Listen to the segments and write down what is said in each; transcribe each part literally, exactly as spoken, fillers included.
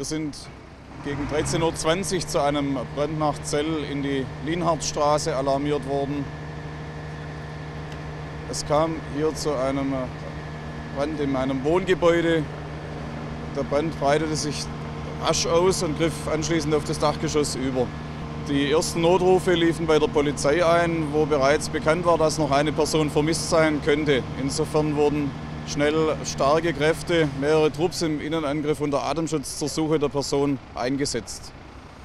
Wir sind gegen dreizehn Uhr zwanzig zu einem Brand nach Zell in die Lienhardtstraße alarmiert worden. Es kam hier zu einem Brand in einem Wohngebäude. Der Brand breitete sich rasch aus und griff anschließend auf das Dachgeschoss über. Die ersten Notrufe liefen bei der Polizei ein, wo bereits bekannt war, dass noch eine Person vermisst sein könnte. Insofern wurden schnell starke Kräfte, mehrere Trupps im Innenangriff unter Atemschutz zur Suche der Person eingesetzt.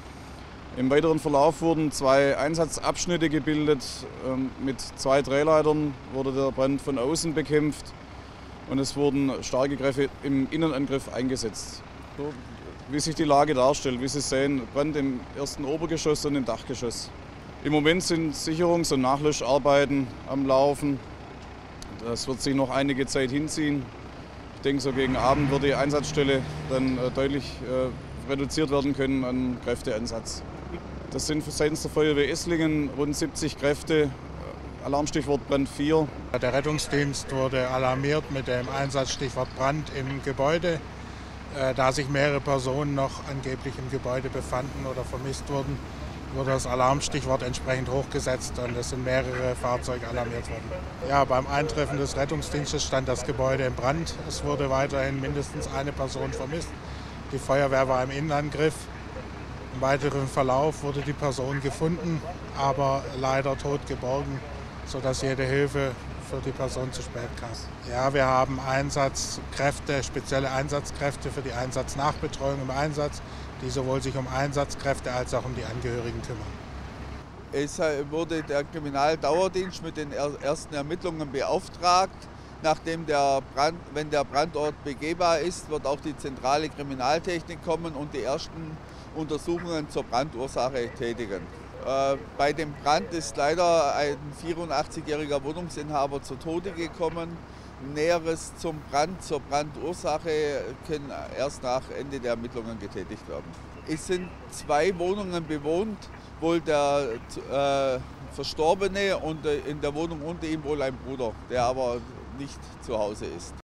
Im weiteren Verlauf wurden zwei Einsatzabschnitte gebildet. Mit zwei Drehleitern wurde der Brand von außen bekämpft und es wurden starke Kräfte im Innenangriff eingesetzt. So, wie sich die Lage darstellt, wie Sie sehen, Brand im ersten Obergeschoss und im Dachgeschoss. Im Moment sind Sicherungs- und Nachlöscharbeiten am Laufen. Das wird sich noch einige Zeit hinziehen. Ich denke, so gegen Abend wird die Einsatzstelle dann deutlich äh, reduziert werden können an Kräfteeinsatz. Das sind seitens der Feuerwehr Esslingen rund siebzig Kräfte. Alarmstichwort Brand vier. Der Rettungsdienst wurde alarmiert mit dem Einsatzstichwort Brand im Gebäude. Da sich mehrere Personen noch angeblich im Gebäude befanden oder vermisst wurden, wurde das Alarmstichwort entsprechend hochgesetzt und es sind mehrere Fahrzeuge alarmiert worden. Ja, beim Eintreffen des Rettungsdienstes stand das Gebäude in Brand. Es wurde weiterhin mindestens eine Person vermisst. Die Feuerwehr war im Innenangriff. Im weiteren Verlauf wurde die Person gefunden, aber leider tot geborgen, sodass jede Hilfe für die Person zu spät kam. Ja, wir haben Einsatzkräfte, spezielle Einsatzkräfte für die Einsatznachbetreuung im Einsatz, die sowohl sich um Einsatzkräfte als auch um die Angehörigen kümmern. Es wurde der Kriminaldauerdienst mit den ersten Ermittlungen beauftragt. Nachdem der Brand, wenn der Brandort begehbar ist, wird auch die zentrale Kriminaltechnik kommen und die ersten Untersuchungen zur Brandursache tätigen. Bei dem Brand ist leider ein vierundachtzigjähriger Wohnungsinhaber zu Tode gekommen. Näheres zum Brand, zur Brandursache können erst nach Ende der Ermittlungen getätigt werden. Es sind zwei Wohnungen bewohnt, wohl der äh, Verstorbene und in der Wohnung unter ihm wohl ein Bruder, der aber nicht zu Hause ist.